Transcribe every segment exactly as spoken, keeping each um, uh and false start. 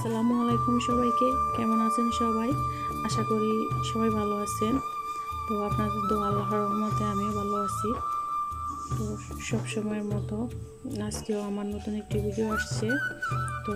আসসালামু আলাইকুম সবাইকে, কেমন আছেন সবাই? আশা করি সবাই ভালো আছেন। তো আপনাদের দোয়া আল্লাহর রহমতে আমিও ভালো আছি। তো সব সময়ের মতো আজকেও আমার নতুন একটি ভিডিও আসছে। তো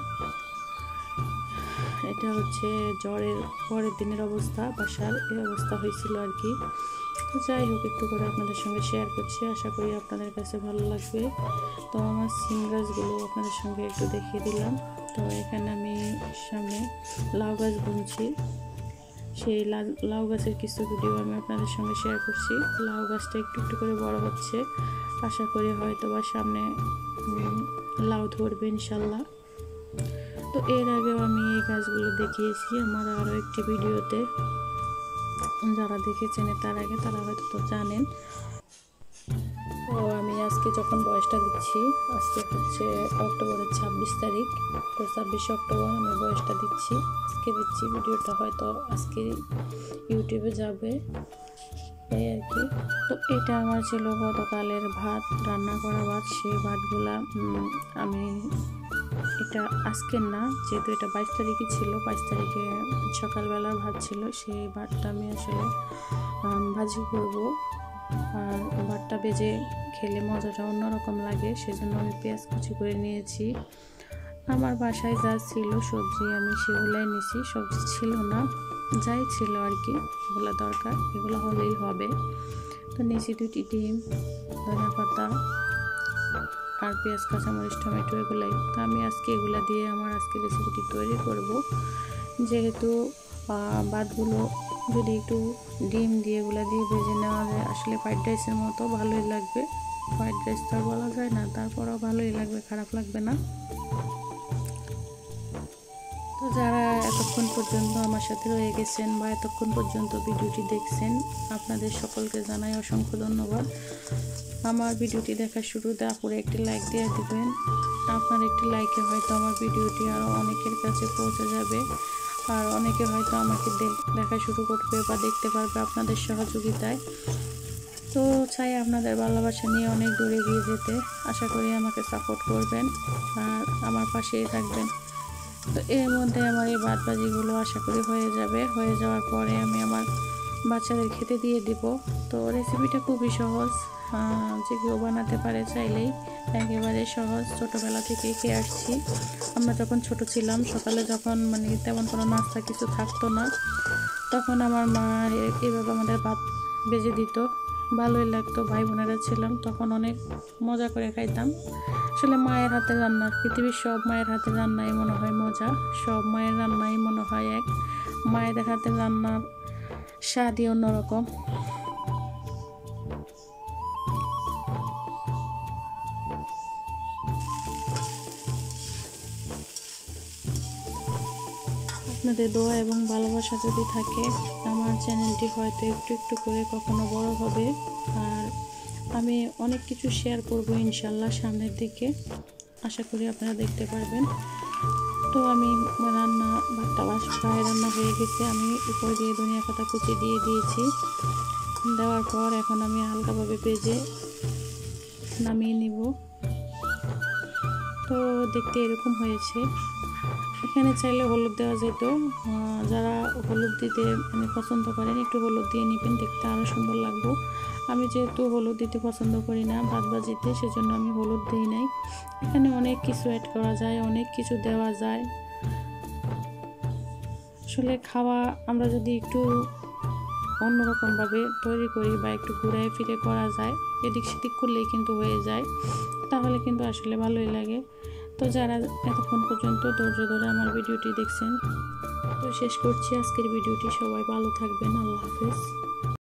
এটা হচ্ছে জ্বরের পরের দিনের অবস্থা, বাসার এই অবস্থা হয়েছিল আর কি। তো যাই হোক, একটু করে আপনাদের সঙ্গে শেয়ার করছি, আশা করি আপনাদের কাছে ভালো লাগবে। তো আমার সিম গাছগুলো আপনাদের সঙ্গে একটু দেখিয়ে দিলাম। তো এখানে আমি সামনে লাউ গাছ বুনছি, সেই লাউ গাছের কিছু ভিডিও আমি আপনাদের সঙ্গে শেয়ার করছি। লাউ গাছটা একটু একটু করে বড় হচ্ছে, আশা করি হয়তো বা সামনে লাউ ধরবে ইনশাল্লাহ। তো এর আগেও আমি এই গাছগুলো দেখিয়েছি আমার আরও একটি ভিডিওতে, যারা দেখেছেন তার আগে তারা হয়তো তো জানেন। তো আমি আজকে যখন বয়সটা দিচ্ছি, আজকে হচ্ছে অক্টোবরের ছাব্বিশ তারিখ, তো ছাব্বিশে অক্টোবর আমি বয়সটা দিচ্ছি, আজকে দিচ্ছি। ভিডিওটা হয়তো আজকে ইউটিউবে যাবে এই আর কি। তো এটা আমার ছিল গতকালের ভাত, রান্না করা ভাত। সেই ভাতগুলা আমি, এটা আজকের না, যেহেতু এটা বাইশ তারিখে ছিল, বাইশ তারিখে সকালবেলার ভাত ছিল, সেই ভাতটা আমি আসলে ভাজি করব। আর ভাতটা ভেজে খেলে মজাটা অন্যরকম লাগে, সেজন্য আমি পেঁয়াজ কুচি করে নিয়েছি। আমার বাসায় যা ছিল সবজি আমি সেগুলাই নিয়েছি, সবজি ছিল না, যাই ছিল আর কি, এগুলো দরকার, এগুলো হলেই হবে। তো নিয়েছি দুটি ডিম, ধনে পাতা আর পেঁয়াজ, কাঁচামরিচ, টমেটো, এগুলাই। তো আমি আজকে এগুলা দিয়ে আমার আজকে রেসিপিটি তৈরি করব। যেহেতু ভাতগুলো যদি একটু ডিম দিয়ে এগুলা দিয়ে ভেজে নেওয়া যায়, আসলে ফ্রাইড রাইসের মতো ভালোই লাগবে। ফ্রাইড রাইস তো আর বলা যায় না, তারপরেও ভালোই লাগবে, খারাপ লাগবে না। তো যারা এতক্ষণ পর্যন্ত আমার সাথে রয়ে গেছেন বা এতক্ষণ পর্যন্ত ভিডিওটি দেখছেন, আপনাদের সকলকে জানাই অসংখ্য ধন্যবাদ। আমার ভিডিওটি দেখার শুরুতে আপুরে একটি লাইক দিয়ে দিবেন। আপনার একটি লাইকে হয়তো আমার ভিডিওটি আরও অনেকের কাছে পৌঁছে যাবে, আর অনেকে হয়তো আমাকে দেখা শুরু করবে বা দেখতে পারবে আপনাদের সহযোগিতায়। তো চাই আপনাদের ভালোবাসা নিয়ে অনেক দূরে গিয়ে যেতে। আশা করি আমাকে সাপোর্ট করবেন আর আমার পাশেই থাকবেন। তো এর মধ্যে আমার এই ভাত ভাজিগুলো আশা করি হয়ে যাবে। হয়ে যাওয়ার পরে আমি আমার বাচ্চাদের খেতে দিয়ে দিব। তো রেসিপিটা খুবই সহজ, যে কেউ বানাতে পারে চাইলেই, একেবারে সহজ। ছোটোবেলা থেকেই খেয়ে আসছি আমরা, যখন ছোট ছিলাম, সকালে যখন মানে তেমন কোনো নাস্তা কিছু থাকতো না, তখন আমার মা এইভাবে আমাদের ভাত ভেজে দিত, ভালোই লাগতো। ভাই বোনেরা ছিলাম তখন, অনেক মজা করে খাইতাম। আসলে মায়ের হাতের রান্না, পৃথিবীর সব মায়ের হাতের রান্নাই মনে হয় মজা, সব মায়ের রান্নাই মনে হয় এক। মায়েদের হাতের রান্নার স্বাদই অন্যরকম। আপনাদের দোয়া এবং ভালোবাসা যদি থাকে, আমার চ্যানেলটি হয়তো একটু একটু করে কখনো বড় হবে, আর আমি অনেক কিছু শেয়ার করব ইনশাল্লাহ সামনের দিকে, আশা করি আপনারা দেখতে পারবেন। তো আমি রান্না, ভাতটা বাস প্রায় রান্না হয়ে গেছে, আমি উপর দিয়ে ধনিয়া পাতা কুচি দিয়ে দিয়েছি। দেওয়ার পর এখন আমি হালকাভাবে ভেজে নামিয়ে নিব। তো দেখতে এরকম হয়েছে। এখানে চাইলে হলুদ দেওয়া যেত, যারা হলুদ দিতে মানে পছন্দ করেন একটু হলুদ দিয়ে নেবেন, দেখতে আরও সুন্দর লাগবে। আমি যেহেতু হলুদ দিতে পছন্দ করি না ভাত ভাজিতে, সেজন্য আমি হলুদ দিই নাই। এখানে অনেক কিছু অ্যাড করা যায়, অনেক কিছু দেওয়া যায়। আসলে খাওয়া আমরা যদি একটু অন্যরকমভাবে তৈরি করি বা একটু ঘুরায় ফিরে করা যায়, এদিক সেদিক করলেই কিন্তু হয়ে যায়, তাহলে কিন্তু আসলে ভালোই লাগে। তো যারা এতক্ষণ পর্যন্ত ধৈর্য ধরে আমার ভিডিওটি দেখছেন, তো শেষ করছি আজকের ভিডিওটি। সবাই ভালো থাকবেন, আল্লাহ হাফেজ।